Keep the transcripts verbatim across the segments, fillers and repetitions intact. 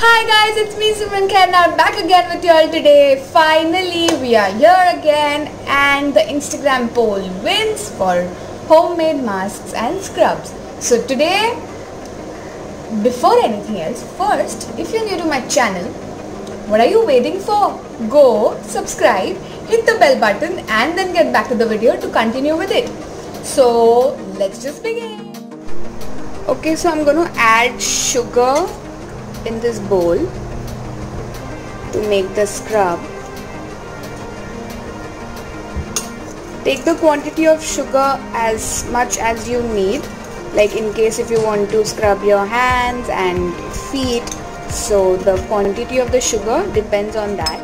Hi guys, it's me Simran Khair, now back again with you all today. Finally we are here again and the Instagram poll wins for homemade masks and scrubs. So today, before anything else, first if you're new to my channel, what are you waiting for? Go subscribe, hit the bell button and then get back to the video to continue with it. So let's just begin. Okay, so I'm going to add sugar in this bowl to make the scrub. Take the quantity of sugar as much as you need, like in case if you want to scrub your hands and feet, so the quantity of the sugar depends on that.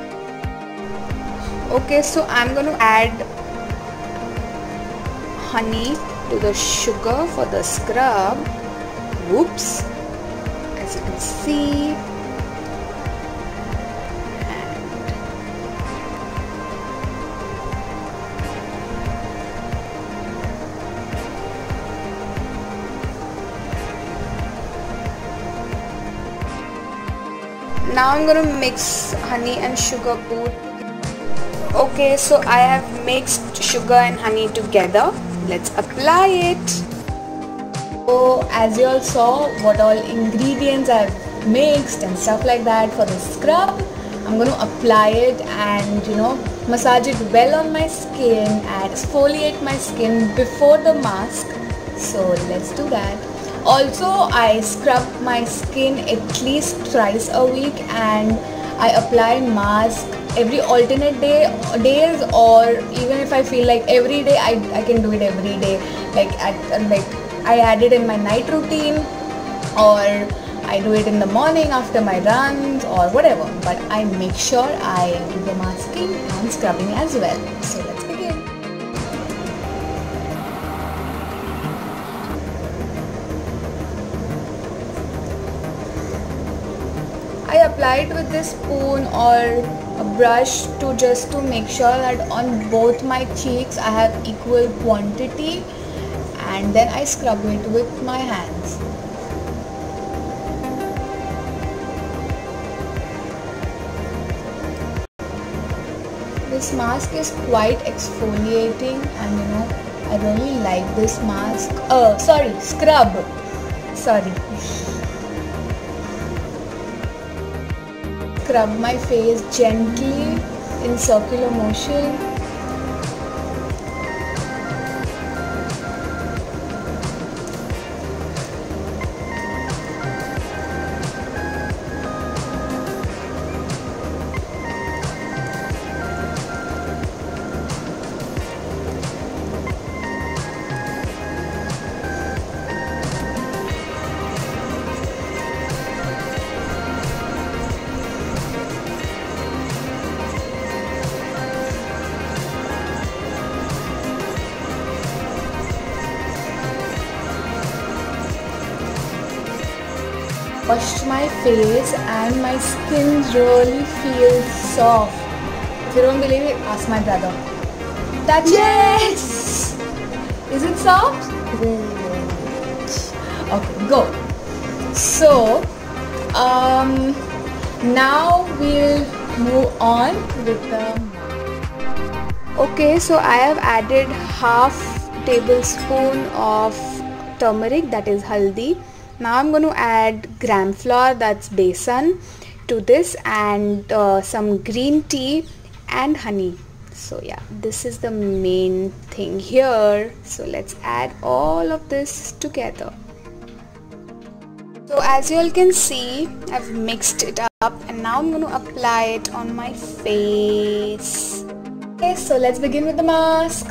Okay, so I'm going to add honey to the sugar for the scrub. Whoops, as you can see. Now I'm going to mix honey and sugar both. Okay, so I have mixed sugar and honey together. Let's apply it. So as you all saw what all ingredients I've mixed and stuff like that for the scrub, I'm going to apply it and you know massage it well on my skin and exfoliate my skin before the mask. So let's do that. Also, I scrub my skin at least thrice a week and I apply mask every alternate day days, or even if I feel like every day, I, I can do it every day. Like at like I add it in my night routine, or I do it in the morning after my runs or whatever. But I make sure I do the masking and scrubbing as well. So let's begin. I apply it with this spoon or a brush to just to make sure that on both my cheeks I have equal quantity, and then I scrub it with my hands. This mask is quite exfoliating and you know I really like this mask. Oh, sorry, scrub. Sorry. Scrub my face gently in circular motion. Washed my face and my skin really feels soft. If you don't believe it, ask my brother. Touch yes! it! Is it soft? Okay, go. So, um, now we'll move on with the... Okay, so I have added half tablespoon of turmeric, that is haldi. Now I'm going to add gram flour, that's besan, to this, and uh, some green tea and honey. So yeah, this is the main thing here. So let's add all of this together. So as you all can see, I've mixed it up and now I'm going to apply it on my face. Okay, so let's begin with the mask.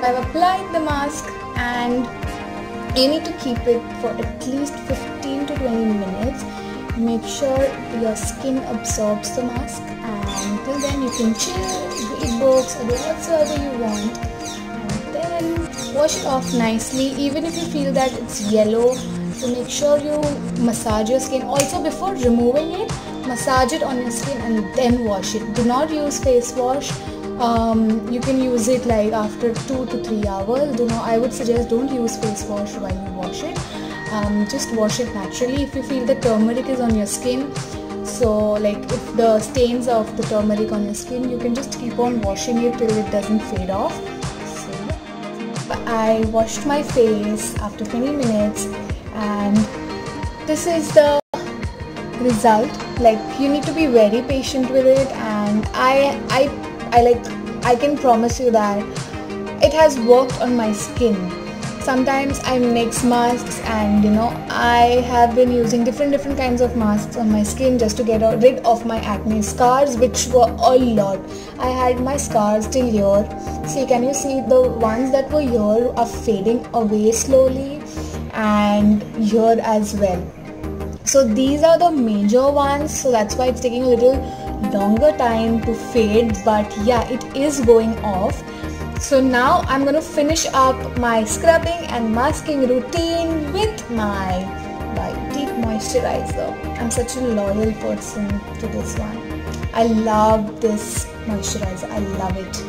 I've applied the mask and you need to keep it for at least fifteen to twenty minutes. Make sure your skin absorbs the mask, and till then you can chill, read books or do whatsoever you want, and then wash it off nicely. Even if you feel that it's yellow, so make sure you massage your skin. Also, before removing it, massage it on your skin and then wash it. Do not use face wash. Um, you can use it like after two to three hours. Do not, I would suggest don't use face wash while you wash it. Um, just wash it naturally. If you feel the turmeric is on your skin, so like if the stains of the turmeric on your skin, you can just keep on washing it till it doesn't fade off. So I washed my face after twenty minutes, and this is the result. Like, you need to be very patient with it, and I I I like I can promise you that it has worked on my skin. Sometimes I mix masks, and you know I have been using different different kinds of masks on my skin just to get rid of my acne scars, which were a lot. I had my scars till here. See, can you see the ones that were here are fading away slowly, and here as well. So these are the major ones, so that's why it's taking a little longer time to fade, but yeah, it is going off. So now I'm going to finish up my scrubbing and masking routine with my White Teeth moisturizer. I'm such a loyal person to this one. I love this moisturizer. I love it.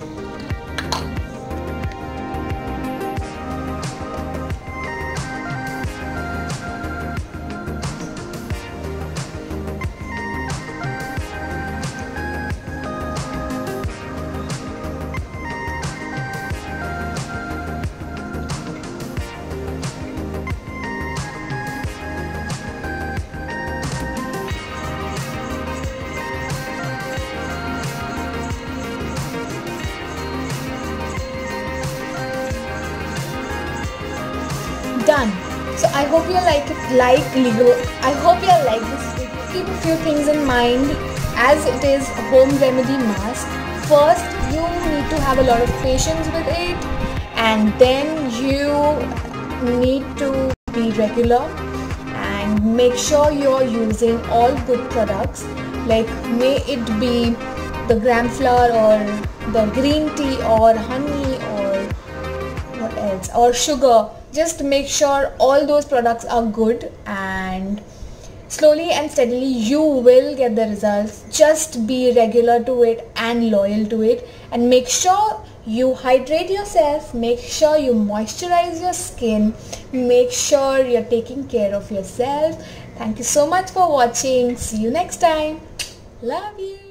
Done. So I hope you like it, like Lego. I hope you like this video. Keep a few things in mind, as it is a home remedy mask. First, you need to have a lot of patience with it, and then you need to be regular and make sure you're using all good products. Like, may it be the gram flour or the green tea or honey or what else, or sugar. Just make sure all those products are good, and slowly and steadily you will get the results. Just be regular to it and loyal to it, and make sure you hydrate yourself, make sure you moisturize your skin, make sure you're taking care of yourself. Thank you so much for watching. See you next time. Love you.